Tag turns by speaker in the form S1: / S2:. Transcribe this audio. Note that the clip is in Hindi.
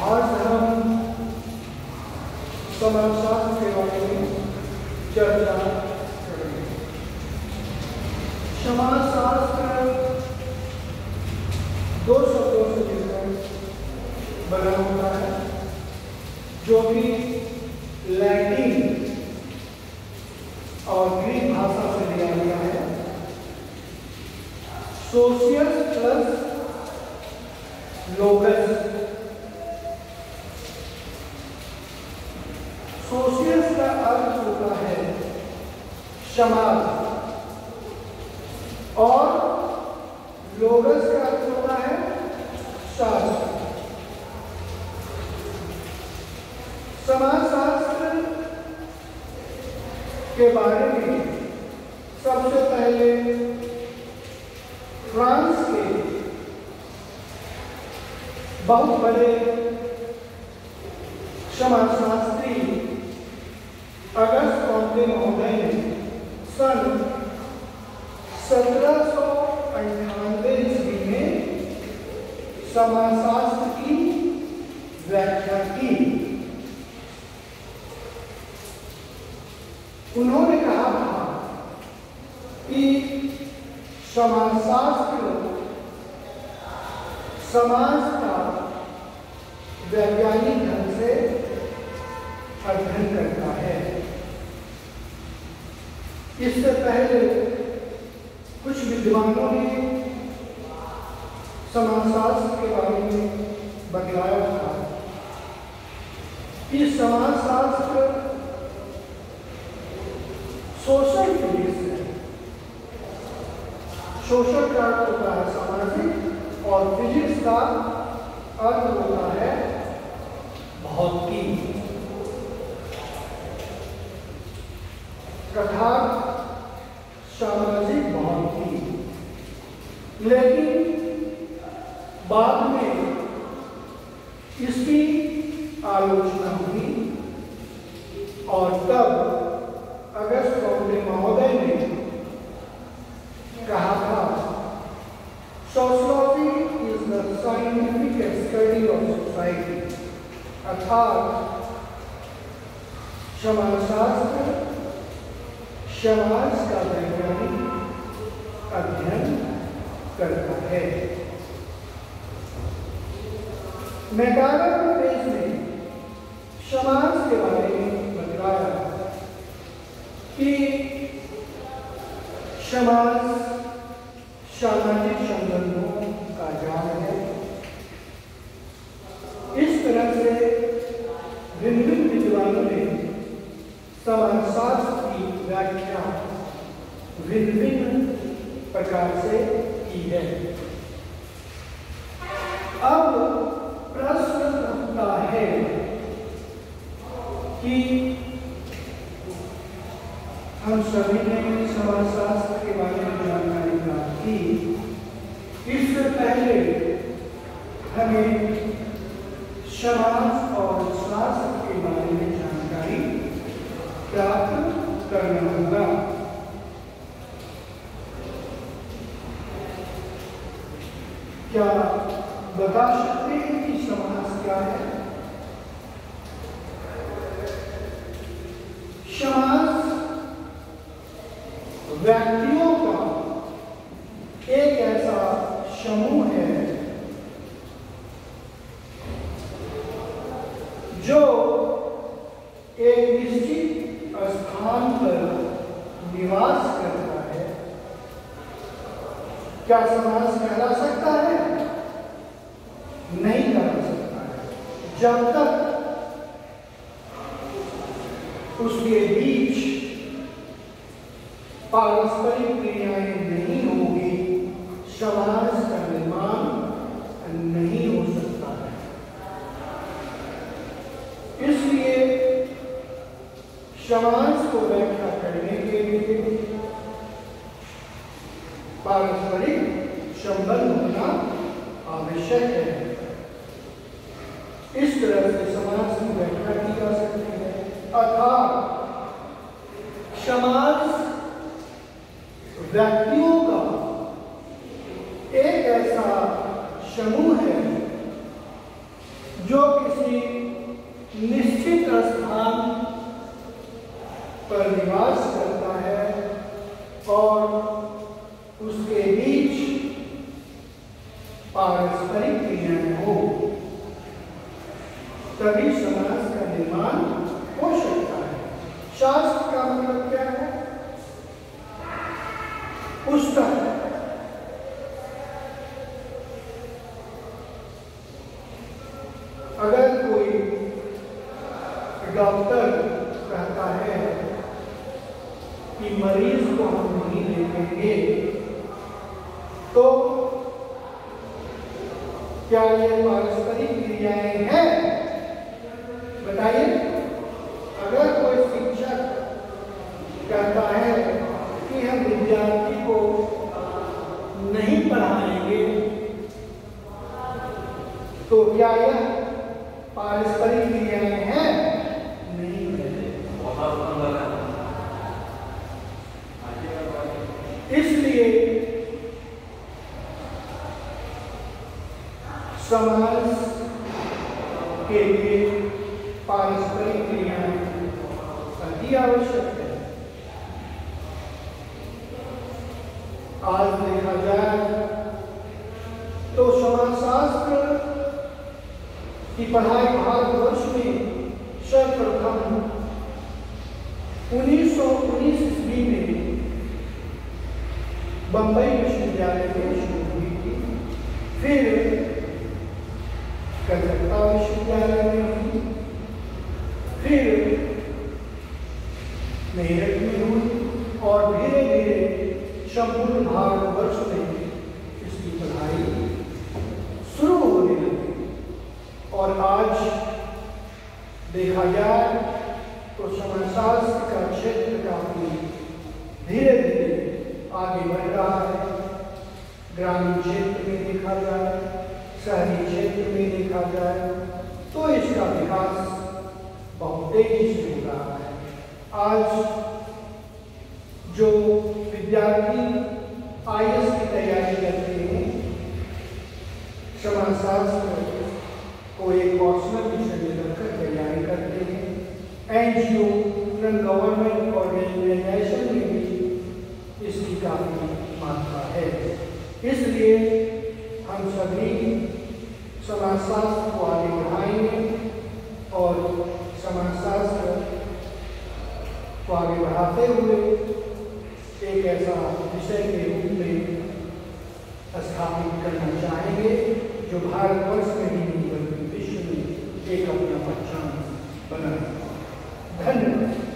S1: आज हम समाजशास्त्र के बारे में चर्चा करेंगे। समाजशास्त्र दो शब्दों से मिलकर बना होता है, जो कि लैटिन और ग्रीक भाषा से लिया गया है। सोशियस प्लस लोगस। सोशियस का अर्थ होता है समाज और लोगस का अर्थ होता है शास्त्र। समाजशास्त्र के बारे में सबसे पहले फ्रांस के बहुत बड़े समाजशास्त्री अगस्त कॉम्टे महोदय ने सन 1798 ईस्वी में समाजशास्त्र की व्याख्या की। उन्होंने कहा था कि समाजशास्त्र समाज का वैज्ञानिक ढंग से अध्ययन करता है। इससे पहले कुछ विद्वानों ने समाजशास्त्र के बारे में बतलाया था कि समाजशास्त्र सोशल फिजिक्स है। सोशल का अर्थ होता है सामाजिक और फिजिक्स का अर्थ होता है भौतिकी तथा सामाजिक भौतिकी। लेकिन बाद में इसकी आलोचना हुई और तब अगस्त कॉम्टे महोदय ने कहा था, sociology is the scientific study of society, अर्थात समाजशास्त्र समाज का वैज्ञानिक अध्ययन करता है। मैकालर पेज ने समाज के बारे में बताया कि समाज सामाजिक संबंधों का जाल है। इस तरह से भिन्न विद्वानों ने समाजशास्त्र की व्याख्या भिन्न प्रकार से की है। अब प्रश्न उठता है कि हम सभी ने समाजशास्त्र के बारे में जानकारी प्राप्त की, इससे पहले हमें समाज और शास्त्र के बारे में जानकारी प्राप्त करना होगा। क्या बता सकते हैं कि समाज क्या है? समाज व्यक्तियों का एक ऐसा समूह है जो एक निश्चित स्थान पर निवास करता है। क्या समाज कहला सकता है? नहीं कहला सकता है जब तक उसके बीच पारस्परिक क्रियाएं नहीं होगी, समाज का निर्माण नहीं हो सकता है। इसलिए समाज को व्याख्या करने के लिए पारस्परिक संबंध होना आवश्यक है। इस तरह से समाज की व्याख्या की जा सकती है, अर्थात समाज व्यक्तियों का एक ऐसा समूह है जो किसी पर निवास करता है और उसके बीच पारस्परिक क्रियाएं हो, तभी समाज का निर्माण हो सकता है। शास्त्र का मतलब क्या है? पुस्तक। अगर कोई डॉक्टर कहता है कि मरीज को हम नहीं देखेंगे, तो क्या ये पारस्परिक क्रियाएं हैं? बताइए। अगर कोई शिक्षक कहता है कि हम विद्यार्थी को नहीं पढ़ाएंगे, तो क्या यह पारस्परिक क्रियाएं हैं? नहीं है। इसलिए समाज के लिए पारस्परिक क्रियाएं अति आवश्यक है। आज देखा जाए तो समाजशास्त्र की पढ़ाई भारतवर्ष में सर्वप्रथम 1919 ईस्वी में बंबई विश्वविद्यालय में शुरू हुई थी, फिर कलकत्ता विश्वविद्यालय में हुई, फिर मेरठ में हुई और धीरे धीरे संपूर्ण भारतवर्ष में इसकी पढ़ाई शुरू होने लगी। और आज देखा जाए तो समाजशास्त्र का क्षेत्र काफी धीरे धीरे आगे बढ़ रहा है। ग्रामीण क्षेत्र में देखा जाए, शहरी क्षेत्र में देखा जाए तो इसका विकास बहुत तेजी से हो रहा है। आज जो विद्यार्थी IAS की तैयारी करते हैं, समाजशास्त्र को एक पर्सनल विषय में रखकर तैयारी करते हैं। NGO, नॉन गवर्नमेंट ऑर्गेनाइजेशन में भी इसकी काफी मात्रा है। इसलिए हम सभी समाजशास्त्र को आगे बढ़ाएंगे और समाजशास्त्र को आगे बढ़ाते हुए एक ऐसा विषय के रूप में स्थापित करना चाहेंगे जो भारतवर्ष में ही नहीं बल्कि विश्व में एक अपना पहचान बनाए। धन्यवाद।